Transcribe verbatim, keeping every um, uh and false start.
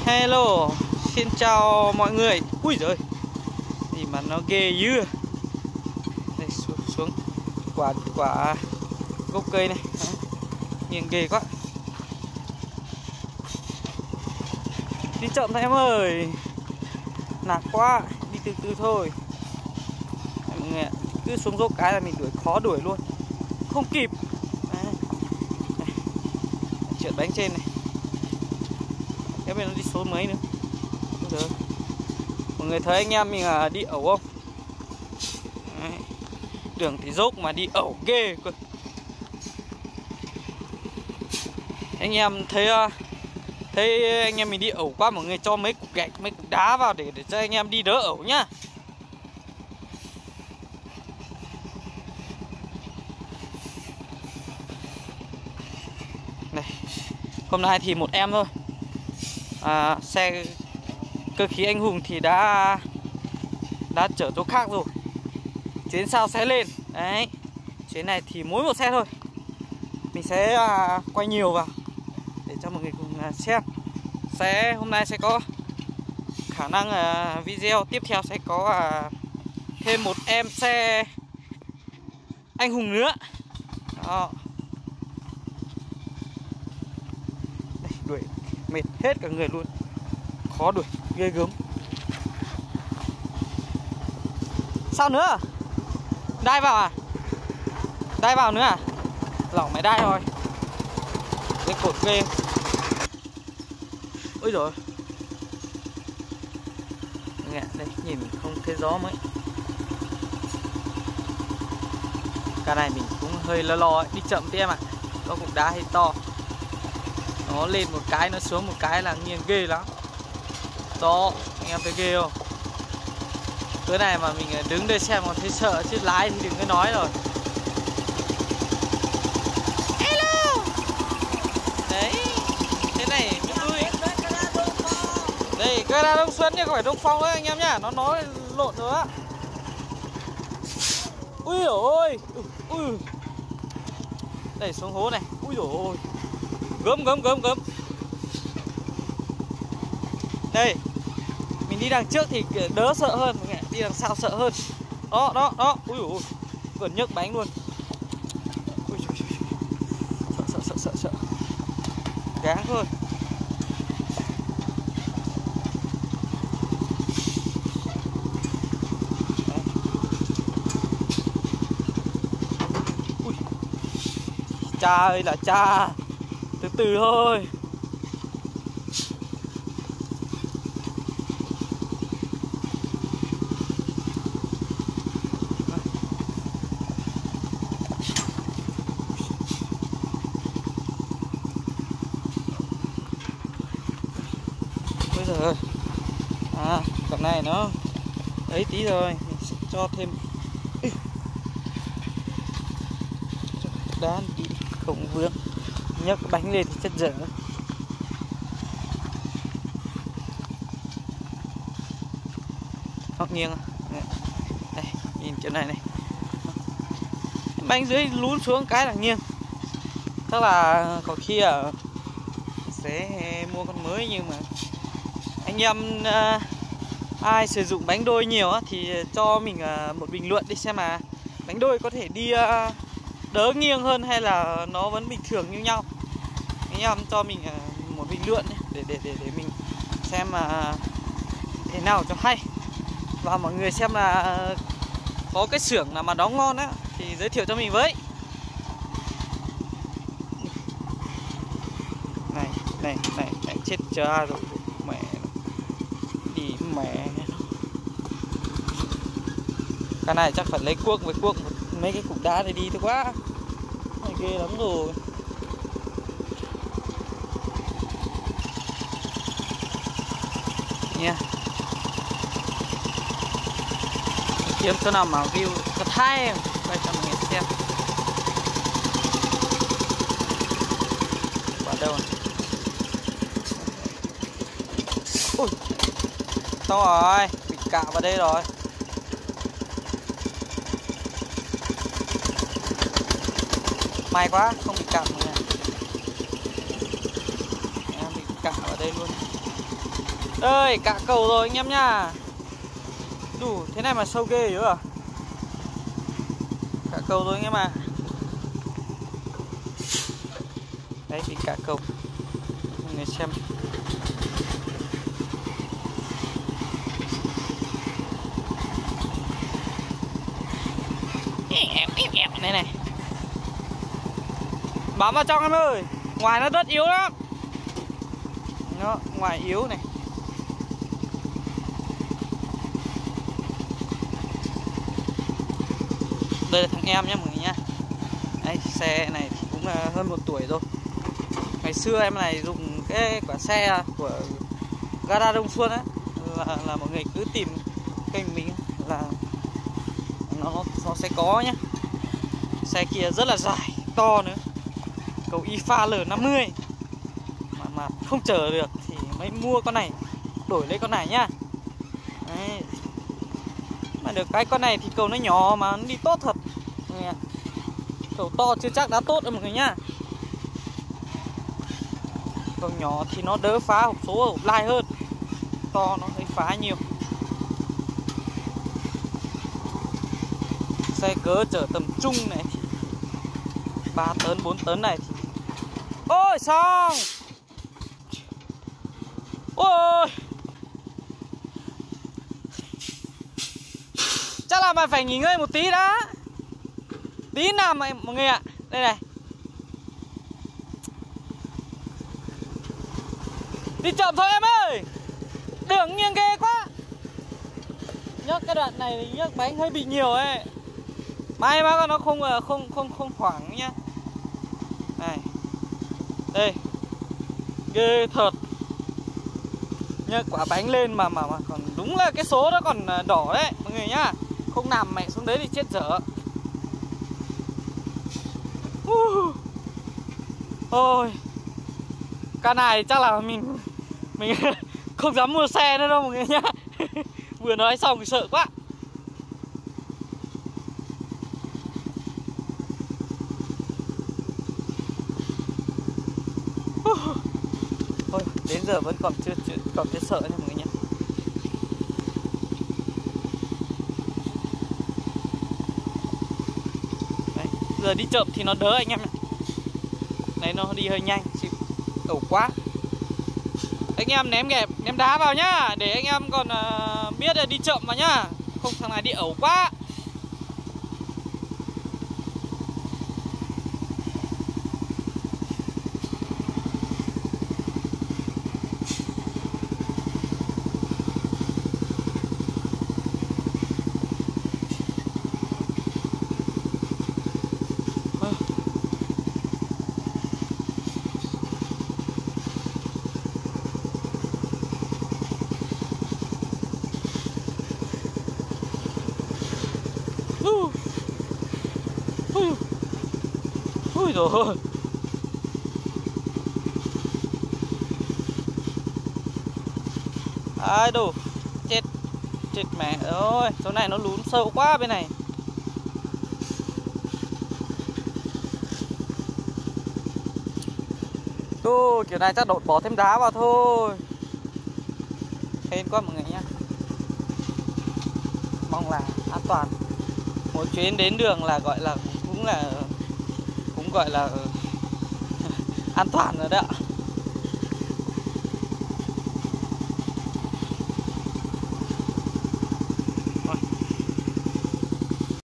Hello, xin chào mọi người. Ui giời, gì mà nó ghê dữ. Đây, xuống, xuống quả quả gốc cây này, nhìn ghê quá. Đi chậm thôi em ơi, nặng quá, đi từ từ thôi. Mọi người ạ, cứ xuống dốc cái là mình đuổi, khó đuổi luôn, không kịp. Đấy. Đây. Trượt bánh trên này. Cái bên nó đi số mấy nữa. Được. Mọi người thấy anh em mình à, đi ẩu không? Đấy. Đường thì dốc mà đi ẩu ghê cơ. Anh em thấy thấy anh em mình đi ẩu quá, mọi người cho mấy cục gạch, mấy cục đá vào để để cho anh em đi đỡ ẩu nhá. Này, hôm nay thì một em thôi. À, xe cơ khí anh Hùng thì đã đã chở chỗ khác rồi. Chuyến sau sẽ lên. Đấy. Chuyến này thì mỗi một xe thôi. Mình sẽ à, quay nhiều vào để cho mọi người cùng à, xem. Sẽ hôm nay sẽ có khả năng à, video tiếp theo sẽ có à, thêm một em xe anh Hùng nữa. Đó. Đây, đuổi mệt hết cả người luôn, khó đuổi ghê gớm. Sao nữa? Đai vào à? Đai vào nữa à? Lỏng máy đai rồi. Cái cột ghê. Ôi rồi. Nghe đây, nhìn không thấy gió mấy. Cái này mình cũng hơi lo lo ấy. Đi chậm tí em ạ. Có cục đá hay to, nó lên một cái, nó xuống một cái là nghiêng ghê lắm. Đó, anh em thấy ghê không? Cái này mà mình đứng đây xem còn thấy sợ, chứ lái thì đừng có nói rồi. Hello. Đấy, thế này mới vui. Đây, cái là Đông Xuân nha, không phải Đông Phong đấy anh em nhá, nó nói lộn rồi á. Ui dồi ôi, ui. Đây, xuống hố này, ui dồi ôi. Gớm gớm gớm gớm. Đây, mình đi đằng trước thì đỡ sợ hơn, đi đằng sau sợ hơn. Đó, đó, đó. Ui dồi ôi, gần nhấc bánh luôn. Ui dồi ôi. Sợ, sợ, sợ, sợ, sợ. Gáng thôi. Ui. Cha ơi là cha. Từ từ thôi. Bây giờ à, con này nó ấy tí rồi, mình sẽ cho thêm đá đi không vướng, nhấc bánh lên thì chất dở. Hoặc nghiêng đây, nhìn chỗ này này, bánh dưới lún xuống cái là nghiêng. Chắc là có khi ở sẽ mua con mới, nhưng mà anh em uh, ai sử dụng bánh đôi nhiều á, thì cho mình uh, một bình luận đi xem mà bánh đôi có thể đi uh, đỡ nghiêng hơn hay là nó vẫn bình thường như nhau. Anh em cho mình uh, một bình luận nhé, để để để để mình xem mà uh, thế nào cho hay. Và mọi người xem là uh, có cái xưởng nào mà đóng ngon á thì giới thiệu cho mình với. Này này này, này chết cha rồi mẹ nó. Đi mẹ nó. Cái này chắc phải lấy cuốc với cuốc mấy cái cục đá này đi thôi quá. Này ghê lắm rồi. Nha. Yeah. Kiếm chỗ nào mà view thật hay quay cho mọi người xem. Vào đâu rồi? Ui, xong rồi, bị cạo vào đây rồi. May quá, không bị cạo mọi người. Em bị cạo vào đây luôn. Ơi, cả cầu rồi anh em nha. Đủ, thế này mà sâu ghê chứ à? Cả cầu rồi anh em à. Đấy thì cả cầu. Mọi người xem. Này này. Bám vào trong em ơi. Ngoài nó rất yếu lắm. Nó ngoài yếu này. Đây là thằng em nhé mọi người nhá. Đấy, xe này thì cũng hơn một tuổi rồi. Ngày xưa em này dùng cái quả xe của gara Đông Xuân ấy, là, là mọi người cứ tìm kênh mình là nó nó sẽ có nhá. Xe kia rất là dài, to nữa. Cầu i pha L năm mươi. Mà mà không chở được thì mới mua con này, đổi lấy con này nhá. Đấy. Mà được cái con này thì cầu nó nhỏ mà nó đi tốt thật. Cầu to chưa chắc đã tốt đâu mọi người nhá. Cầu nhỏ thì nó đỡ phá hộp số hộp lai hơn. To nó hơi phá nhiều. Xe cỡ chở tầm trung này thì ba tấn bốn tấn này thì... Ôi xong. Ôi, chắc là mày phải nghỉ ngơi một tí đã. Tí nào mà mọi người ạ. Đây này. Đi chậm thôi em ơi. Đường nghiêng ghê quá. Nhấc cái đoạn này nhấc bánh hơi bị nhiều ấy. May mà nó không không không không hoảng nhá. Này. Đây. Ghê thật. Nhấc quả bánh lên mà mà mà còn đúng là cái số đó còn đỏ đấy mọi người nhá. Không nằm mẹ xuống đấy thì chết dở. Uh. Ôi. Cái này chắc là mình mình không dám mua xe nữa đâu mọi người nhá. Vừa nói xong thì sợ quá. Uh. Thôi đến giờ vẫn còn chưa, chưa còn chưa sợ nha mọi người nhé. Đấy, giờ đi chậm thì nó đỡ anh em này. Đấy nó đi hơi nhanh, chịu ẩu quá. Anh em ném kẹp, ném đá vào nhá, để anh em còn uh, biết là đi chậm mà nhá. Không thằng này đi ẩu quá. Ui dồi ôi. Ai đồ. Chết. Chết mẹ ơi. Chỗ này nó lún sâu quá bên này. Ô, kiểu này chắc đột bỏ thêm đá vào thôi. Hên quá mọi người nhá. Mong là an toàn. Mỗi chuyến đến đường là gọi là cũng là cũng gọi là an toàn rồi đó.